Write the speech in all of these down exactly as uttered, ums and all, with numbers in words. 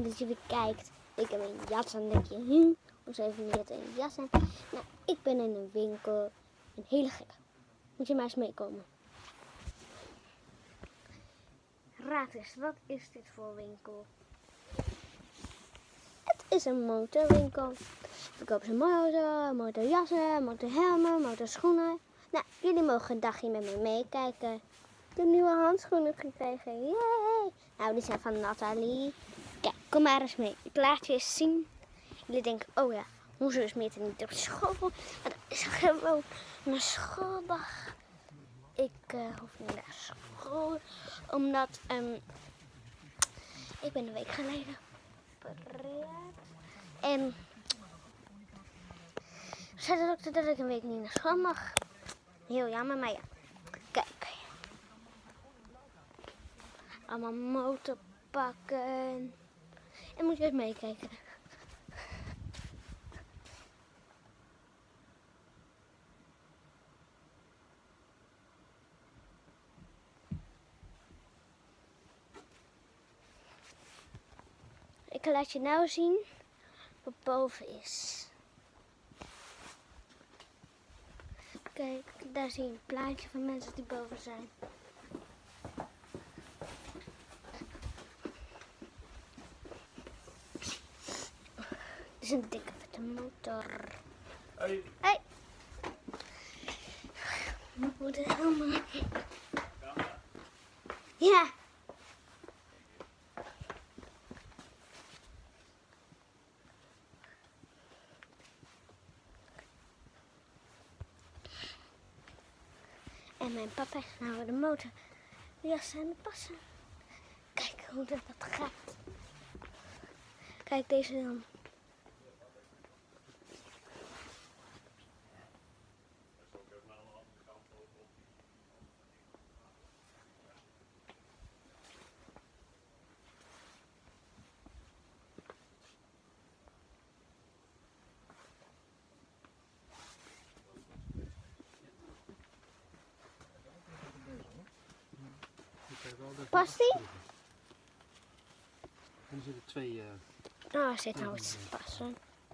dat je weer kijkt. Ik heb een jas aan, denk je, hm, hoe ze even net een jas aan. Nou, ik ben in een winkel, een hele gekke. Moet je maar eens meekomen. Raad eens, wat is dit voor winkel? Het is een motorwinkel. Verkopen ze motor, motorjassen, motorhelmen, motorschoenen. Nou, jullie mogen een dagje met me meekijken. Ik heb nieuwe handschoenen gekregen. Yay! Nou, die zijn van Nathalie. Kijk, kom maar eens mee. Ik laat je eens zien. Jullie denken, oh ja, hoezo is Meerte niet op school? Maar dat is gewoon een schooldag. Ik uh, hoef niet naar school, omdat um, ik ben een week geleden opereerd. En zei de dokter dat ik een week niet naar school mag. Heel jammer, maar ja. Kijk. Allemaal motorpakken. En moet je eens meekijken. Ik laat je nou zien wat boven is. Kijk, daar zie je een plaatje van mensen die boven zijn. Dit is een dikke vette motor. Hey. Hey. Ik moet het helemaal. Ja. En mijn papa is nou de motor. De jas aan het passen. Kijk hoe dat gaat. Kijk deze dan. Past die? Er zitten twee. Uh... Oh, hij zit nou iets te passen.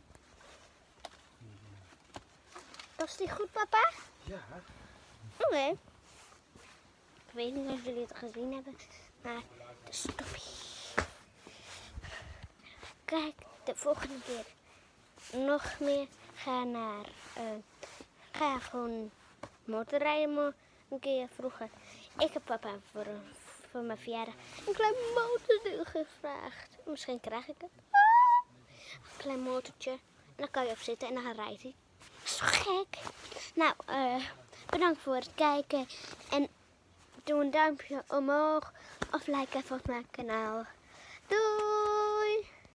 Past die goed, papa? Ja. Oké. Okay. Ik weet niet of jullie het gezien hebben, maar de stoppie. Kijk, de volgende keer nog meer. Ga naar. Uh, ga gewoon motorrijden een keer vroeger. Ik heb papa voor, voor mijn verjaardag een klein motordeel gevraagd. Misschien krijg ik het. Ah, een klein motortje. En dan kan je op zitten en dan rijdt hij. Dat is toch gek? Nou, uh, bedankt voor het kijken. En doe een duimpje omhoog. Of like even op mijn kanaal. Doei!